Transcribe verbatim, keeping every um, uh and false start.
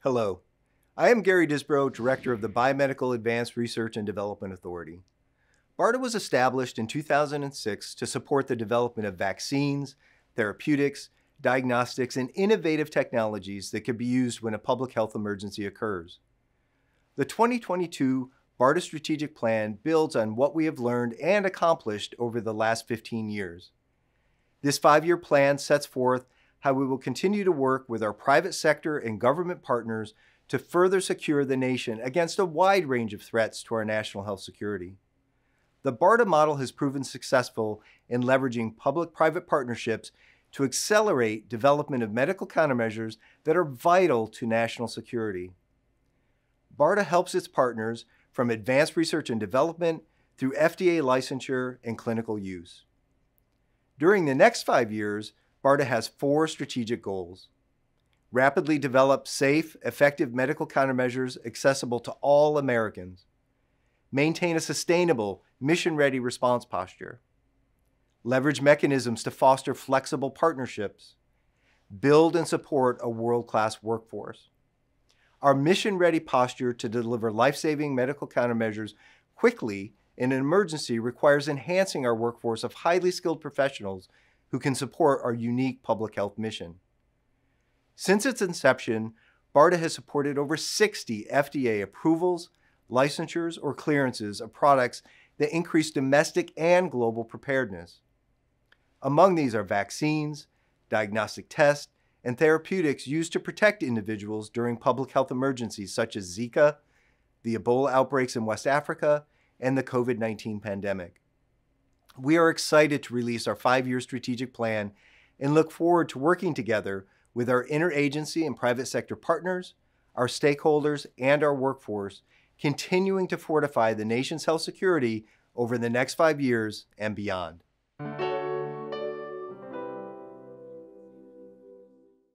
Hello, I am Gary Disbrow, Director of the Biomedical Advanced Research and Development Authority. BARDA was established in two thousand six to support the development of vaccines, therapeutics, diagnostics, and innovative technologies that could be used when a public health emergency occurs. The twenty twenty-two BARDA Strategic Plan builds on what we have learned and accomplished over the last fifteen years. This five-year plan sets forth how we will continue to work with our private sector and government partners to further secure the nation against a wide range of threats to our national health security. The BARDA model has proven successful in leveraging public-private partnerships to accelerate development of medical countermeasures that are vital to national security. BARDA helps its partners from advanced research and development through F D A licensure and clinical use. During the next five years, BARDA has four strategic goals. Rapidly develop safe, effective medical countermeasures accessible to all Americans. Maintain a sustainable, mission-ready response posture. Leverage mechanisms to foster flexible partnerships. Build and support a world-class workforce. Our mission-ready posture to deliver life-saving medical countermeasures quickly in an emergency requires enhancing our workforce of highly skilled professionals who can support our unique public health mission. Since its inception, BARDA has supported over sixty F D A approvals, licensures, or clearances of products that increase domestic and global preparedness. Among these are vaccines, diagnostic tests, and therapeutics used to protect individuals during public health emergencies such as Zika, the Ebola outbreaks in West Africa, and the COVID nineteen pandemic. We are excited to release our five-year strategic plan and look forward to working together with our interagency and private sector partners, our stakeholders, and our workforce, continuing to fortify the nation's health security over the next five years and beyond.